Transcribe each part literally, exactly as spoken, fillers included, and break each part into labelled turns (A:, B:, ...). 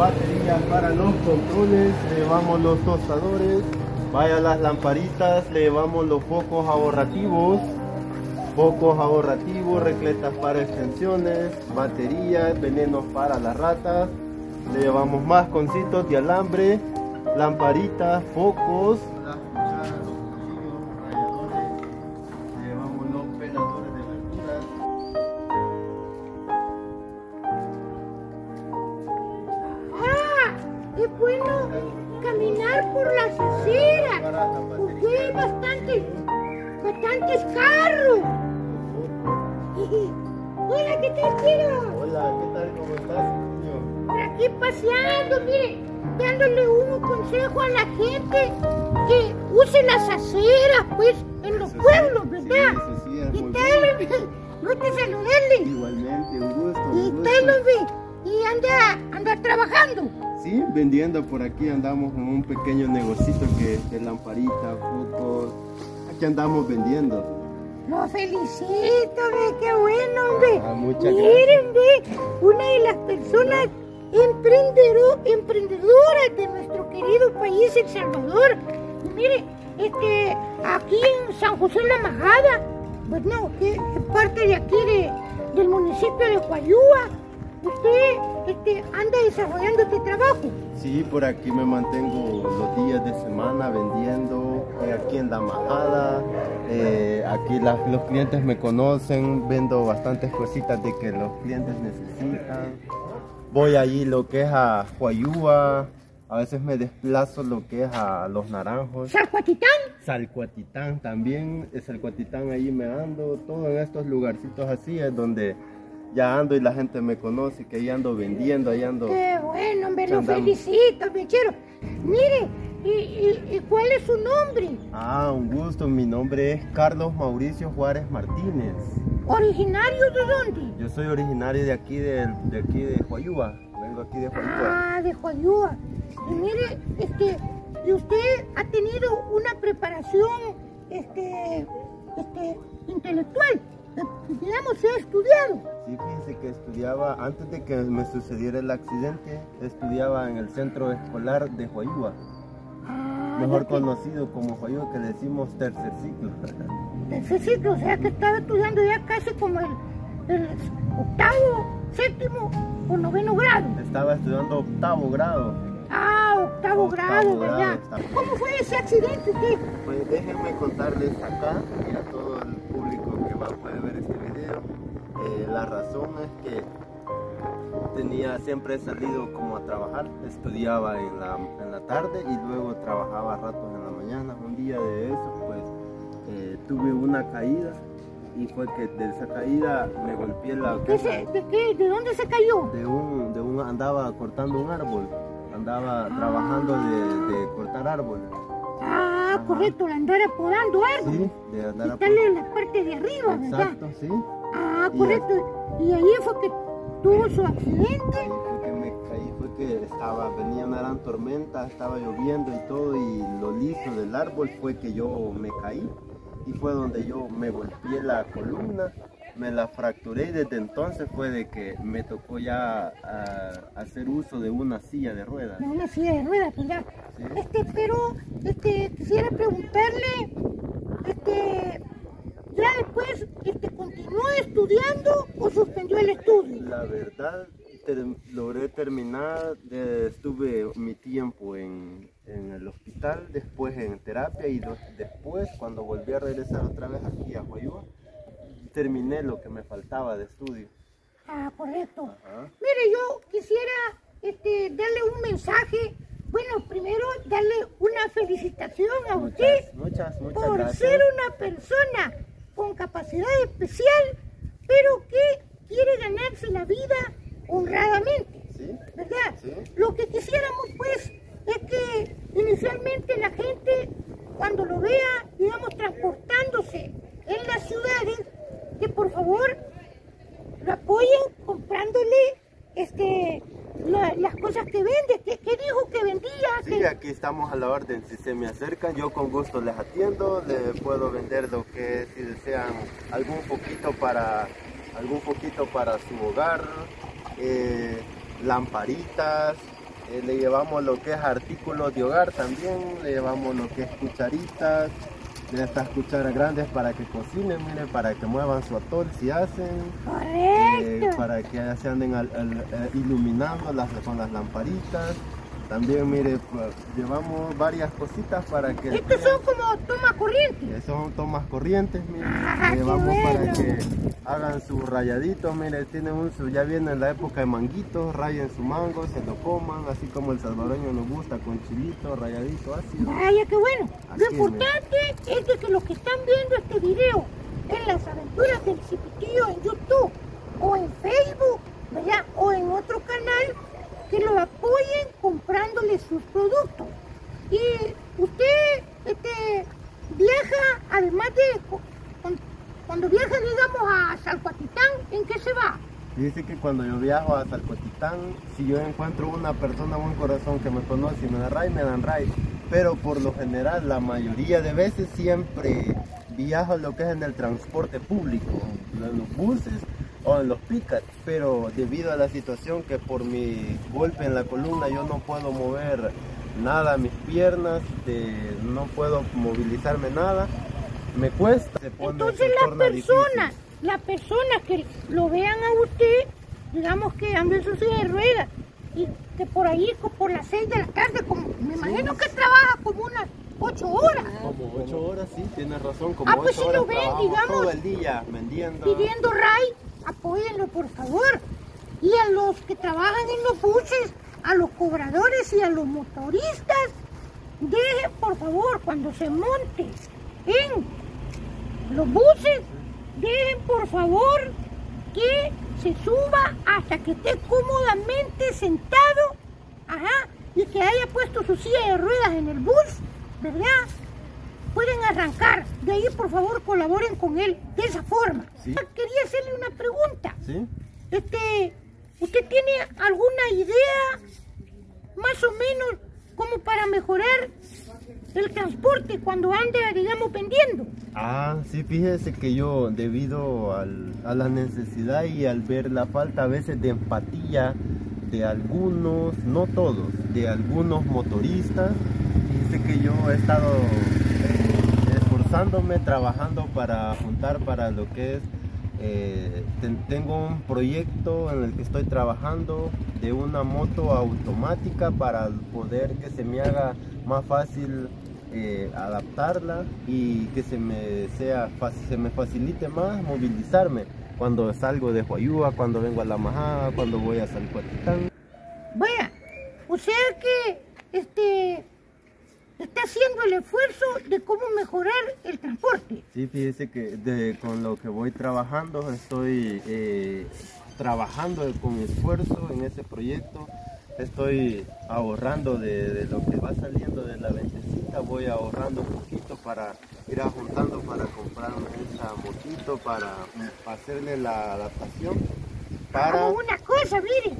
A: baterías para los controles, le llevamos los tostadores, vaya las lamparitas, le llevamos los focos ahorrativos, focos ahorrativos, recletas para extensiones, baterías, venenos para las ratas, le llevamos más concitos de alambre, lamparitas, focos, las cucharas, los cuchillos, ralladores, le llevamos los peladores de verduras.
B: ¡Ah! ¡Es bueno caminar por las aceras! Porque hay bastantes, bastantes carros. Hola, ¿qué tal, quiero?
A: Hola, ¿qué tal? ¿Cómo estás, niño?
B: Por aquí paseando, mire, dándole un consejo a la gente que use las aceras, pues, en los
A: Eso
B: pueblos,
A: sí,
B: ¿verdad?
A: sí, eso sí, es
B: ¿Y
A: muy
B: tal? Gusto saludarle.
A: Igualmente, un gusto, un
B: ¿Y
A: gusto.
B: tal, hombre? ¿Y anda, anda trabajando?
A: Sí, vendiendo por aquí, andamos con un pequeño negocito que es de lamparita, focos. Aquí andamos vendiendo.
B: Lo felicito, ve, qué bueno, hombre.
A: Ah, muchas
B: Miren, ve, una de las personas emprendedor, emprendedoras de nuestro querido país, El Salvador. Y mire, este, aquí en San José La Majada, pues no, que es parte de aquí de, del municipio de Huayúa, usted este, anda desarrollando este trabajo.
A: Sí, por aquí me mantengo los días de semana vendiendo, eh, aquí en La Majada, eh, aquí la- los clientes me conocen, vendo bastantes cositas de que los clientes necesitan. Voy allí lo que es a Huayúa, a veces me desplazo lo que es a Los Naranjos.
B: ¿Salcuatitán?
A: Salcuatitán también, es Salcuatitán, ahí me ando, todo en estos lugarcitos así es donde ya ando y la gente me conoce, que ahí ando vendiendo, ahí ando.
B: Qué bueno, hombre, lo
A: Andamos.
B: felicito, bichero. Mire, ¿y, y, y cuál es su nombre?
A: Ah, un gusto, mi nombre es Carlos Mauricio Juárez Martínez.
B: ¿Originario de dónde?
A: Yo soy originario de aquí de, de aquí de Huayúa, vengo aquí de Huayúa.
B: Ah, de Huayúa. Y mire, este, y usted ha tenido una preparación, este, este, intelectual. Eh, Digamos, se ha estudiado.
A: Sí, fíjense que estudiaba, antes de que me sucediera el accidente, estudiaba en el centro escolar de Huayúa,
B: Ah,
A: mejor
B: ya que-
A: conocido como Huayúa, que le decimos tercer ciclo.
B: Tercer ciclo, o sea que estaba estudiando ya casi como el, el octavo, séptimo o noveno grado.
A: Estaba estudiando octavo grado.
B: Ah, octavo,
A: Octavo
B: grado,
A: grado,
B: ¿verdad?
A: está.
B: ¿Cómo fue ese accidente usted?
A: Pues déjenme contarles acá y a todo el público que va a poder ver este video. Eh, la razón es que tenía, siempre he salido como a trabajar, estudiaba en la, en la tarde y luego trabajaba ratos en la mañana. Un día de eso pues eh, tuve una caída y fue que de esa caída me golpeé la
B: ¿Qué se- ¿De qué? ¿De dónde se cayó?
A: de un, de un, andaba cortando un árbol, andaba trabajando de, de cortar árbol.
B: Ah,
A: Ajá.
B: correcto, la andar podando algo.
A: Sí, de andar a
B: Quitarle la parte de arriba, ¿verdad?
A: Exacto, sí.
B: Ah,
A: Y
B: correcto. Y ahí fue que tuvo su accidente.
A: Ahí fue que me caí, fue que estaba, venía una gran tormenta, estaba lloviendo y todo, y lo liso del árbol fue que yo me caí. Y fue donde yo me golpeé la columna, me la fracturé y desde entonces fue de que me tocó ya ah, hacer uso de una silla de ruedas.
B: De una silla de ruedas, ¿verdad?
A: Sí.
B: Este, pero, este, quisiera preguntarle, este, ya después, este, ¿continuó estudiando o suspendió el estudio?
A: La verdad, ter- logré terminar, de- estuve mi tiempo en, en el hospital, después en terapia y lo- después cuando volví a regresar otra vez aquí a Huayúa, terminé lo que me faltaba de estudio.
B: Ah, correcto.
A: Ajá.
B: Mire, yo quisiera este, darle un mensaje. Bueno, primero darle una felicitación a usted
A: Muchas, muchas, muchas
B: por
A: gracias.
B: ser una persona con capacidad especial, pero que quiere ganarse la vida honradamente,
A: ¿Sí?
B: ¿verdad?
A: Sí.
B: Lo que quisiéramos, pues, es que inicialmente la gente, cuando lo vea, digamos, transportándose en las ciudades, que por favor lo apoyen comprándole este, la- las cosas que vende. ¿Qué, qué dijo que vendía?
A: Sí,
B: Que-
A: aquí estamos a la orden. Si se me acercan, yo con gusto les atiendo. Les puedo vender lo que, si desean, algún poquito para, algún poquito para su hogar, eh, lamparitas, eh, le llevamos lo que es artículos de hogar también, le llevamos lo que es cucharitas, de estas cucharas grandes para que cocinen, mire, para que muevan su atol si hacen.
B: Correcto.
A: Eh, para que se anden al, al, eh, iluminando las, con las lamparitas. También, mire, pues, llevamos varias cositas para que...
B: Estos son como tomas corrientes.
A: Esos son tomas corrientes, mire.
B: Ah,
A: Llevamos
B: qué bueno.
A: para que hagan sus rayaditos, mire, tienen un, su, ya viene la época de manguitos, rayen su mango, se lo coman, así como el salvadoreño nos gusta, con chilito, rayadito, así.
B: Vaya, qué bueno. Lo
A: Aquí,
B: importante es de que los que están viendo este video en las aventuras del Cipitillo en YouTube o en Facebook, ¿verdad? O en otro canal, que lo apoyen comprándole sus productos. Y usted este, viaja, además de cu- cuando viaja, digamos, a Salcuatitán, ¿en qué se va?
A: Dice que cuando yo viajo a Salcotitán, si yo encuentro una persona, un corazón que me conoce y me da ray, me dan ray. Pero por lo general, la mayoría de veces siempre viajo lo que es en el transporte público, en los buses o en los pickups. Pero debido a la situación que por mi golpe en la columna yo no puedo mover nada, mis piernas, de, no puedo movilizarme nada, me cuesta. Se pone,
B: Entonces
A: se
B: las
A: torna
B: personas,
A: difícil.
B: las personas que lo vean a usted, digamos que anda en su silla de ruedas y que por ahí co- por las seis de la tarde, como, me imagino que trabaja como unas ocho horas,
A: Como ocho horas, sí, tienes razón, como
B: Ah, pues
A: ocho
B: si lo
A: horas
B: ven,
A: trabajo
B: digamos,
A: todo el día vendiendo.
B: pidiendo ray, apóyenlo por favor. Y a los que trabajan en los buses, a los cobradores y a los motoristas, dejen por favor cuando se monte en los buses, dejen por favor que se suba hasta que esté cómodamente sentado, ajá, y que haya puesto su silla de ruedas en el bus, ¿verdad? Pueden arrancar. De ahí, por favor, colaboren con él de esa forma.
A: Sí.
B: Quería hacerle una pregunta.
A: ¿Sí?
B: Este, ¿usted tiene alguna idea, más o menos, como para mejorar el transporte cuando ande, digamos, vendiendo?
A: Ah, sí, fíjese que yo, debido al, a la necesidad y al ver la falta a veces de empatía de algunos, no todos, de algunos motoristas, fíjese que yo he estado eh, esforzándome, trabajando para juntar para lo que es, eh, ten- tengo un proyecto en el que estoy trabajando de una moto automática para poder que se me haga más fácil eh, adaptarla y que se me sea fac- se me facilite más movilizarme cuando salgo de Huayúa, cuando vengo a La Majada, cuando voy a Salcuatitán.
B: Vaya, o sea que este está haciendo el esfuerzo de cómo mejorar el transporte.
A: Sí, fíjese que de- con lo que voy trabajando, estoy eh, trabajando con esfuerzo en ese proyecto. Estoy ahorrando de, de lo que va saliendo de la ventecita, voy ahorrando un poquito para ir juntando para comprarme esa motito, para hacerle la adaptación. Para...
B: Hagamos una cosa, miren,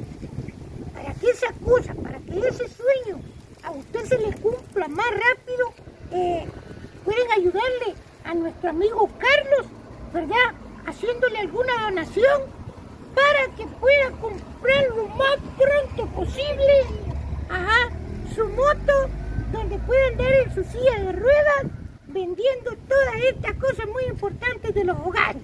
B: para que esa cosa, para que ese sueño a usted se le cumpla más rápido, eh, pueden ayudarle a nuestro amigo Carlos, ¿verdad? Haciéndole alguna donación para que pueda comprar lo más pronto posible, ajá, su moto, donde pueda andar en su silla de ruedas, vendiendo todas estas cosas muy importantes de los hogares.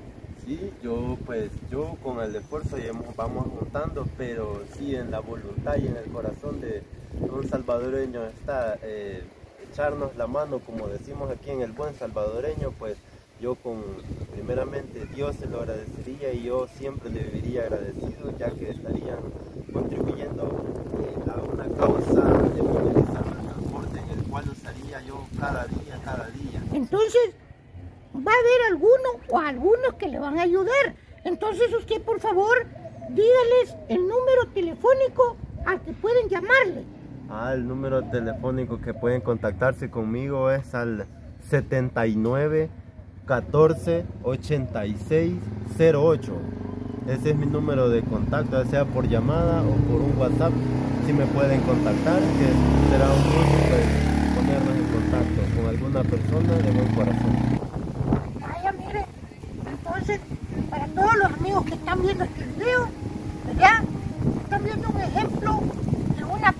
A: Sí, yo pues yo con el esfuerzo ya hemos- vamos juntando, pero sí en la voluntad y en el corazón de un salvadoreño está eh, echarnos la mano, como decimos aquí en el buen salvadoreño, pues yo con primeramente Dios se lo agradecería y yo siempre le viviría agradecido, ya que estarían contribuyendo eh, a una causa de movilizar el transporte en el cual usaría yo cada día, cada día.
B: Entonces, va a haber alguno o algunos que le van a ayudar. Entonces usted, por favor, dígales el número telefónico al que pueden llamarle.
A: Ah, el número telefónico que pueden contactarse conmigo es al setenta y nueve, catorce, ochenta y seis, cero ocho. Ese es mi número de contacto, ya sea por llamada o por un WhatsApp. Si me pueden contactar, que será un gusto pues, ponernos en contacto con alguna persona de buen corazón.
B: Vaya, mire, entonces, para todos los amigos que están viendo este video, ¿verdad? Están viendo un ejemplo de una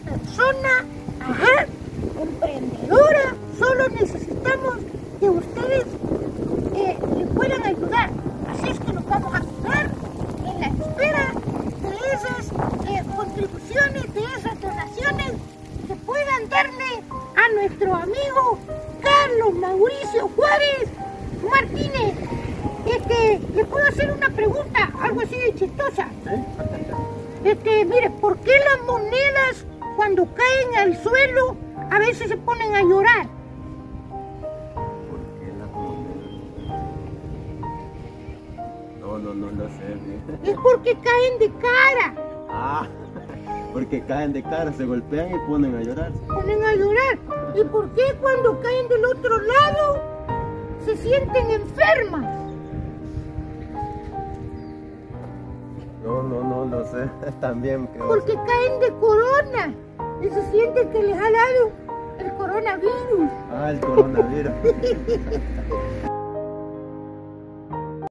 B: pregunta, algo así de chistosa.
A: ¿Sí?
B: Este, mire, ¿por qué las monedas cuando caen al suelo a veces se ponen a llorar?
A: ¿Por qué las monedas? No, no, no, no sé.
B: Es porque caen de cara.
A: Ah, porque caen de cara, se golpean y ponen a llorar.
B: Ponen a llorar. ¿Y por qué cuando caen del otro lado se sienten enfermas?
A: No, no, no lo sé. También creo.
B: Porque caen de corona y se sienten que les ha dado el coronavirus.
A: Ah, el coronavirus.